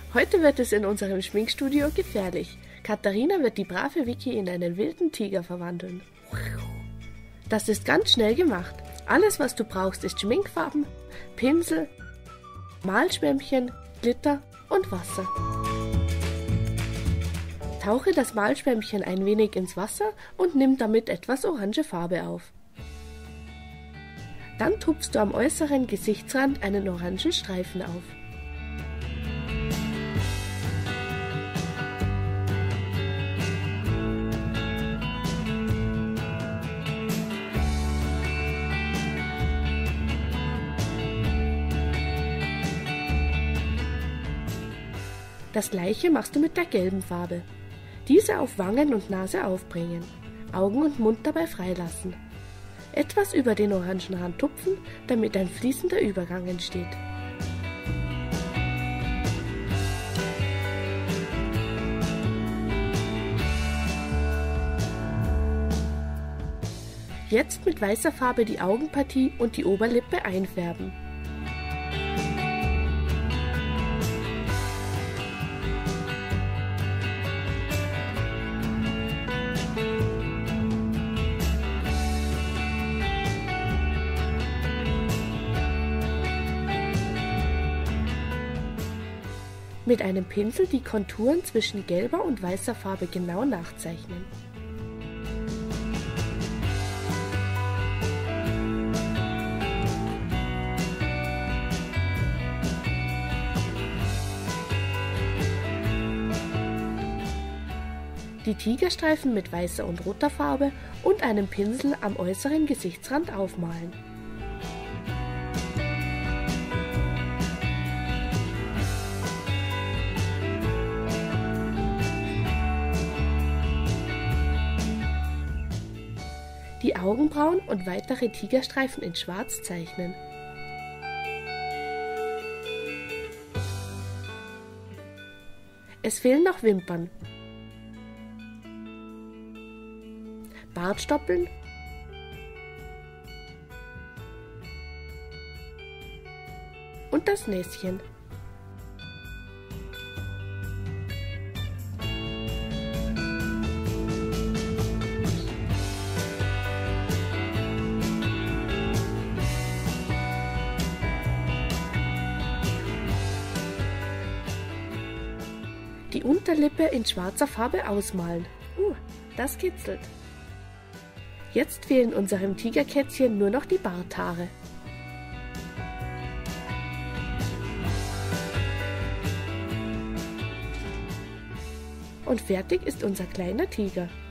Heute wird es in unserem Schminkstudio gefährlich. Katharina wird die brave Vicky in einen wilden Tiger verwandeln. Das ist ganz schnell gemacht. Alles, was du brauchst, ist Schminkfarben, Pinsel, Malschwämmchen, Glitter und Wasser. Tauche das Malschwämmchen ein wenig ins Wasser und nimm damit etwas orange Farbe auf. Dann tupfst du am äußeren Gesichtsrand einen orangen Streifen auf. Das gleiche machst du mit der gelben Farbe. Diese auf Wangen und Nase aufbringen, Augen und Mund dabei freilassen. Etwas über den orangen Rand tupfen, damit ein fließender Übergang entsteht. Jetzt mit weißer Farbe die Augenpartie und die Oberlippe einfärben. Mit einem Pinsel die Konturen zwischen gelber und weißer Farbe genau nachzeichnen. Die Tigerstreifen mit weißer und roter Farbe und einem Pinsel am äußeren Gesichtsrand aufmalen. Die Augenbrauen und weitere Tigerstreifen in Schwarz zeichnen. Es fehlen noch Wimpern, Bartstoppeln und das Näschen. Die Unterlippe in schwarzer Farbe ausmalen. Das kitzelt. Jetzt fehlen unserem Tigerkätzchen nur noch die Barthaare. Und fertig ist unser kleiner Tiger.